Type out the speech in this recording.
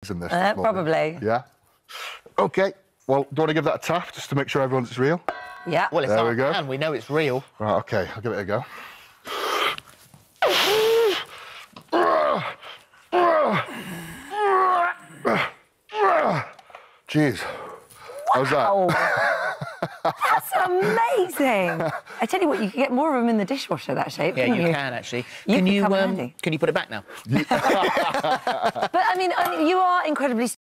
in this. Probably. Yeah. OK. Well, do you want to give that a tap just to make sure everyone's real? Yeah. Well, it's our pan. We know it's real. Right, OK. I'll give it a go. Jeez. How's that? That's amazing. I tell you what, you can get more of them in the dishwasher, that shape. Yeah, you can, actually. Can you put it back now? But, I mean, you are incredibly